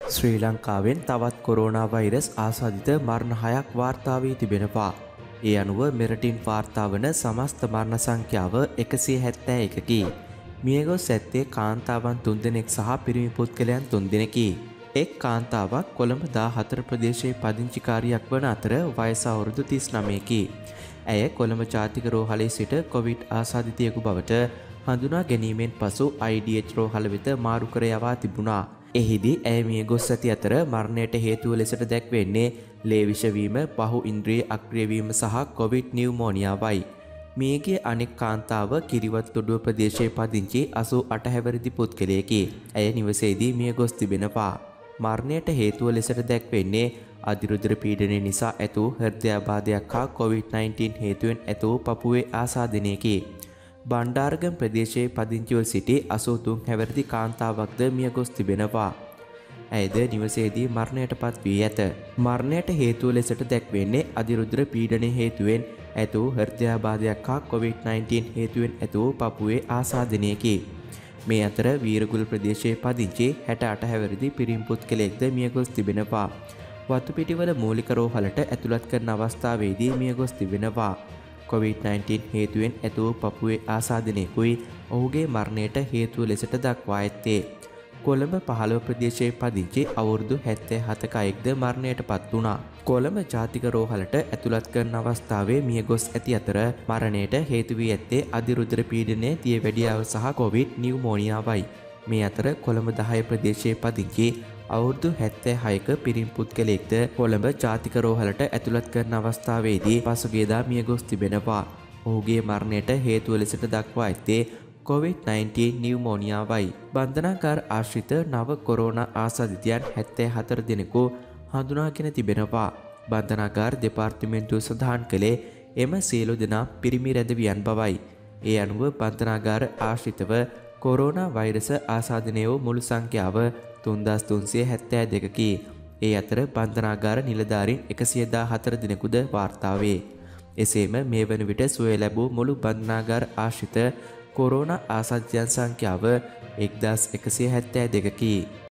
ශ්‍රී ලංකාවෙන් තවත් corona virus ආසාදිත මරණ 6ක් වාර්තා වී තිබෙනවා. ඒ අනුව මෙරටින් වාර්තා වන සමස්ත මරණ සංඛ්‍යාව 171කි. මියගොස් ඇත්තේ කාන්තාවන් 3 දෙනෙක් සහ පිරිමි පුද්ගලයන් 3 දෙනෙකි. එක් කාන්තාවක් කොළඹ 14 ප්‍රදේශයේ පදිංචිකාරියක් වන අතර වයස අවුරුදු 39කි. ඇය කොළඹ ජාතික රෝහලේ සිට කොවිඩ් ආසාදිතයෙකු බවට හඳුනා ගැනීමෙන් පසු IDH රෝහල වෙත මාරු කර යවා තිබුණා. එහිදී ඇය මිය ගොස් ඇති අතර මරණයට හේතුව ලෙසට දැක්වෙන්නේ ලේ විෂවීම, පහු ඉන්ද්‍රිය අක්‍රිය වීම සහ කොවිඩ් නියුමෝනියාවයි. මියගිය අනෙක් කාන්තාව කිරිවත්තොඩුව ප්‍රදේශයේ පදිංචි 88 හැවිරිදි පුද්ගලයෙකි. ඇය නිවසේදී මිය ගොස් තිබෙනවා. මරණයට හේතුව ලෙසට දැක්වෙන්නේ අධිරුධිර පීඩනය නිසා ඇති හෘදයාබාධයක් හා COVID-19 හේතුවෙන් ඇති පපුවේ ආසාදනයකි. බණ්ඩාරගම ප්‍රදේශයේ පදිංචිව සිටි 83 හැවිරිදි කාන්තාවක්ද මිය ගොස් තිබෙනවා. ඇයද නිවසේදී මරණයට පත් වී ඇත. මරණයට හේතුව ලෙසට දැක්වෙන්නේ අධිරුධිර පීඩනය හේතුවෙන් ඇති හෘදයාබාධයක් හා COVID-19 හේතුවෙන් ඇති පපුවේ ආසාදනයකි. මේ අතර වීරගුල් ප්‍රදේශයේ පදිංචි 68 හැවිරිදි පිරිමි පුද්ගලයෙක්ද මිය ගොස් තිබෙනවා. වතුපිටිවල මූලික රෝහලට ඇතුළත් කරන අවස්ථාවේදී මිය ගොස් තිබෙනවා. COVID-19 හේතුවෙන් ඇති පපුවේ ආසාදනයකුයි ඔහුගේ මරණයට හේතුව ලෙසට දක්වා ඇත්තේ. කොළඹ 15 ප්‍රදේශයේ පදිංචි අවුරුදු 77ක අයෙක්ද මරණයට පත් වුණා. කොළඹ ජාතික රෝහලට ඇතුළත් කරන අවස්ථාවේ මිය ගොස් ඇති අතර මරණයට හේතු වී ඇත්තේ අධිරුධිර පීඩනය, දියවැඩියාව සහ කොවිඩ් නියුමෝනියාවයි. මේ අතර කොළඹ 10 ප්‍රදේශයේ පදිංචි අවුරුදු 76ක පිරිමි පුද්ගලයෙක්ද කොළඹ ජාතික රෝහලට ඇතුළත් කරන අවස්ථාවේදී පසුගියදා මිය ගොස් තිබෙනවා. ඔහුගේ මරණයට හේතුව ලෙසට දක්වා ඇත්තේ COVID-19 නියුමෝනියාවයි. බන්ධනාගාර ආශ්‍රිත නව කොරෝනා ආසාදිතයන් 74 දෙනෙකු හඳුනාගෙන තිබෙනවා. බන්ධනාගාර දෙපාර්තමේන්තුව සඳහන් කළේ එම සියලු දෙනා පිරිමි රැඳවියන් බවයි. ඒ අනුව බන්ධනාගාර ආශ්‍රිතව කොරෝනා වෛරස ආසාදනය වූ මුළු සංඛ්‍යාව 3372කි. ඒ අතර බන්ධනාගාර නිලධාරීන් 114 දෙනෙකුද වාර්තා වේ. එසේම මේ වන විට සුවය ලැබූ මුළු බන්ධනාගාර ආශ්‍රිත කොරෝනා ආසාදිතයන් සංඛ්‍යාව 1172කි.